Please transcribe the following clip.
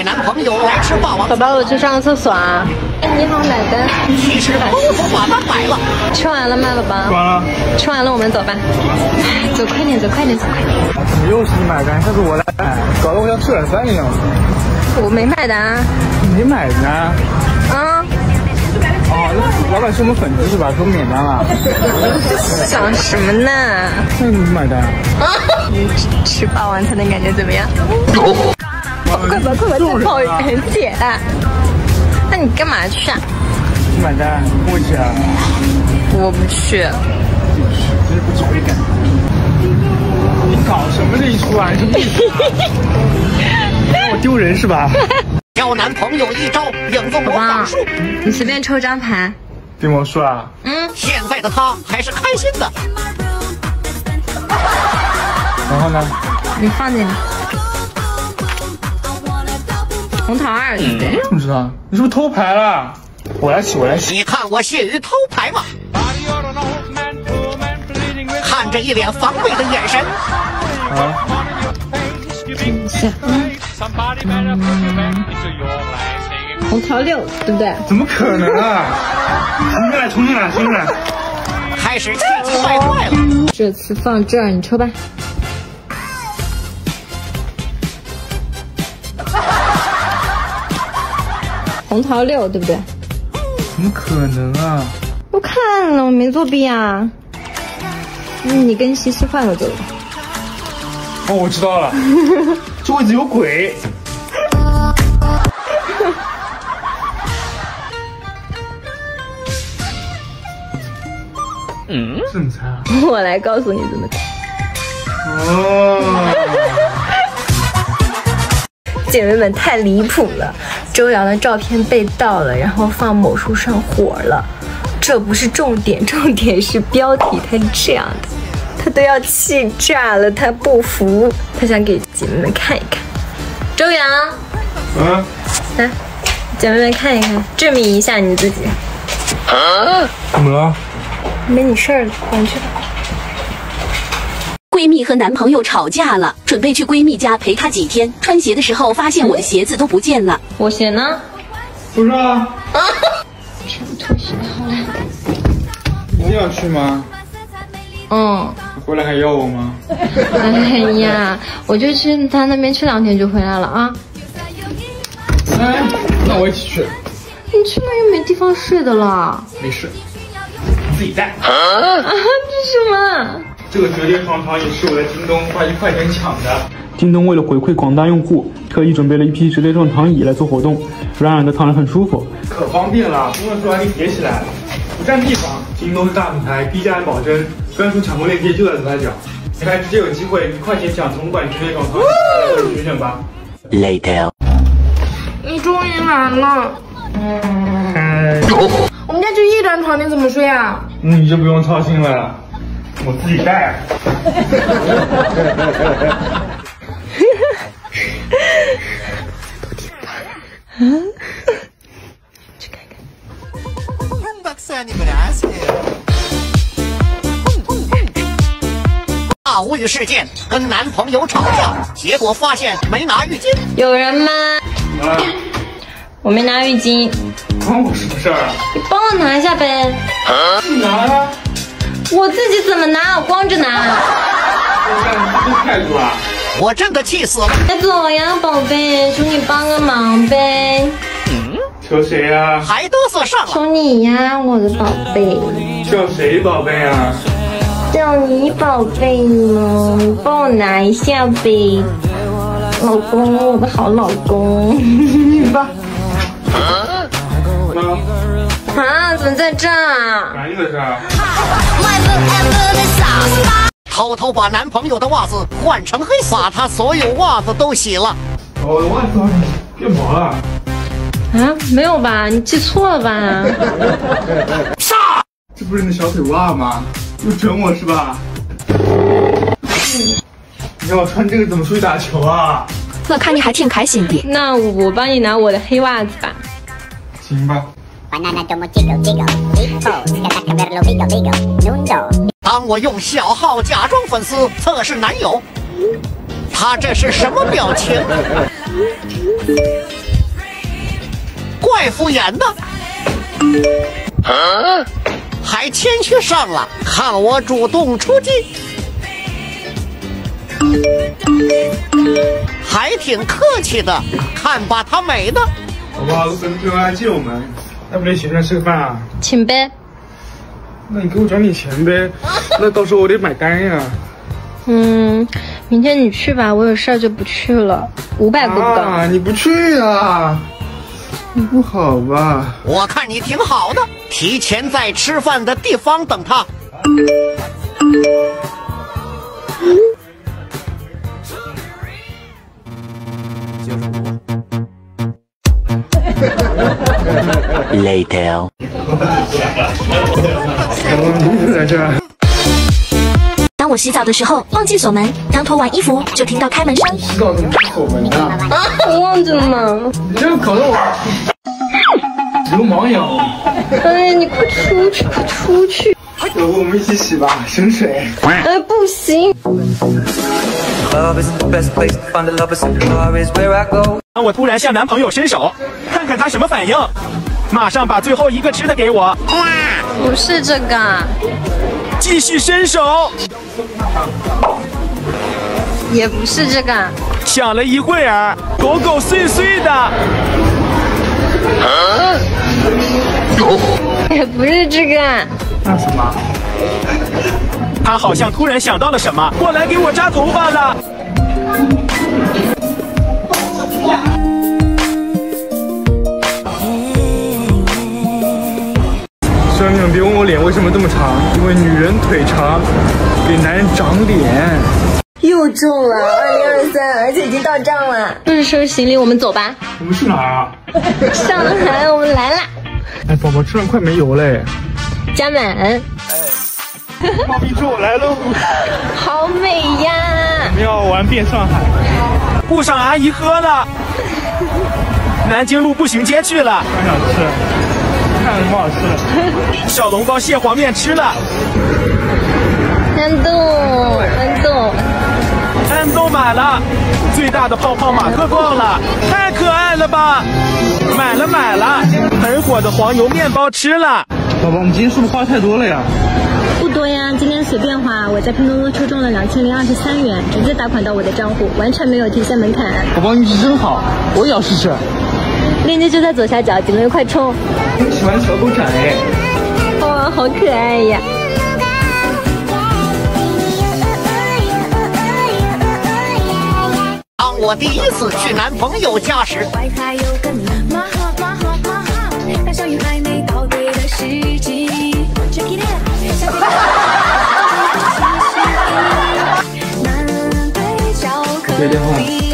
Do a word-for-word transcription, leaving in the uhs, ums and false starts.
带男朋友来吃霸王。 宝宝，我去上个厕所啊。哎，你好，买单。 其实偷偷把它买了。 吃完了吗，宝宝？ 吃完了。 吃完了，我们走吧。走快点，走快点，走快点。 怎么又是你买单？下次我来买，搞得我像吃软饭一样。 我没买单。 你没买呢？ 啊。 哦，老板是我们粉丝是吧？给我免单了。 想什么呢？ 那你买单啊？ 吃霸王餐的感觉怎么样？快吧，快吧，再泡很解。那你干嘛去啊？ 你买单，你跟我一起啊？ 我不去。 真是不走一感。你搞什么这一出啊？你什么意思啊？让我丢人是吧？ 教男朋友一招影子魔法术。 你随便抽张牌。 变魔术啊？ 嗯，现在的他还是开心的。 然后呢？ 你放进来。红桃二，对不对？ 怎么知道？你是不是偷牌了？我来洗，我来洗。 你看我屑于偷牌吗？看着一脸防备的眼神。 啊？ 等一下，嗯，红桃六，对不对？ 怎么可能啊！重新来，重新来，重新来。 开始气急败坏了。 这次放这儿，你抽吧。红桃六，对不对？ 怎么可能啊！ 我看了，我没作弊啊。嗯，你跟西西换个座位。 哦，我知道了，这位置有鬼。嗯，怎么猜啊？ 我来告诉你怎么猜。 哦。 姐妹们太离谱了，周洋的照片被盗了，然后放某书上火了。这不是重点，重点是标题，它是这样的，他都要气炸了，他不服，他想给姐妹们看一看。周洋， 嗯， 来，姐妹们看一看，证明一下你自己。 啊？怎么了？ 没你事儿了，回去吧。 闺蜜和男朋友吵架了，准备去闺蜜家陪她几天。穿鞋的时候发现我的鞋子都不见了。 我鞋呢？ 不知道啊。 全部脱鞋，好了。 一定要去吗？ 嗯。 回来还要我吗？ 哎呀，我就去他那边去两天就回来了啊。 哎，那我一起去。 你去那又没地方睡的了。 没事，自己带。 啊？这什么？ 这个折叠床床也是我在京东花一块钱抢的。京东为了回馈广大用户，特意准备了一批折叠床躺椅来做活动，软软的躺着很舒服，可方便了，不用说还可以叠起来，不占地方。京东是大品牌，低价保真，专属抢购链接就在左下角，你还直接有机会一块钱抢同款折叠床床椅，来选选吧。 Later。 你终于来了。 嗨。 我们家就一张床，你怎么睡啊？ 你就不用操心了。我自己带。 嗯，去看看。 大无语事件，跟男朋友吵架，结果发现没拿浴巾。 有人吗？ 啊， 我没拿浴巾。 关我什么事儿啊？ 你帮我拿一下呗。 啊？你拿呀。 我自己怎么拿？我光着拿。 这态度啊！ 我真的气死了！ 快走呀，宝贝，求你帮个忙呗。 嗯， 求谁呀？ 还嘚瑟上了。 求你呀，我的宝贝。 叫谁宝贝啊？ 叫你宝贝呢，你帮我拿一下呗。老公，我的好老公，去吧。 啊？ 啊？怎么在这儿？ 哪里的事儿？ 偷偷把男朋友的袜子换成黑色，把他所有袜子都洗了。 我的袜子变毛了。 啊？没有吧？你记错了吧？ 杀！ 这不是你的小腿袜吗？又整我是吧？你让我穿这个怎么出去打球啊？ 我看你还挺开心的。 那我帮你拿我的黑袜子吧。 行吧。 当我用小号假装粉丝测试男友，他这是什么表情？ 太敷衍呢？啊、还谦虚上了，看我主动出击，还挺客气的，看把她美的。 好不好？都朋友来借我们，要不然请人吃个饭啊？ 请呗。 那你给我转点钱呗，那到时候我得买单呀。 嗯，明天你去吧，我有事儿就不去了。五百够不够？ 啊，你不去啊？不好吧？ 我看你挺好的，提前在吃饭的地方等他。 Later。 在这儿。 当我洗澡的时候忘记锁门，刚脱完衣服就听到开门声。 洗澡怎么不锁门呢？ 啊，我忘记了嘛。 你这搞得我流氓一样。 哎，你快出去，快出去！ 要不我们一起洗吧，省水。 哎，不行。 当我突然向男朋友伸手，看看他什么反应，马上把最后一个吃的给我。 不是这个。 继续伸手， 也不是这个。 想了一会儿，狗狗碎碎的。 啊、也不是这个。 那什么？ 他好像突然想到了什么，过来给我扎头发了。 兄弟们别问我脸为什么这么长，因为女人腿长，给男人长脸。 又中了二零二三，而且已经到账了。收拾收拾行李，我们走吧。 我们去哪儿啊？ 上海，我们来啦！ 哎，宝宝，车上快没油嘞。 加满。哎， 妈咪说我来喽。 好美呀！ 我们要玩遍上海。 顾上阿姨喝了。南京路步行街去了。 刚想吃。看什么好吃的？ 小笼包蟹黄面吃了。 安豆，安豆， 安豆买了。最大的泡泡玛特逛了，太可爱了吧！买了买了，很火的黄油面包吃了。 宝宝，我们今天是不是花太多了呀？ 不多呀，今天随便花，我在拼多多抽中了两千零二十三元，直接打款到我的账户，完全没有提现门槛。 宝宝运气真好，我也要试试。 链接就在左下角，点了快冲！ 我喜欢小狗展哎， 哇，好可爱呀！ 当我第一次去男朋友家时， 接电话。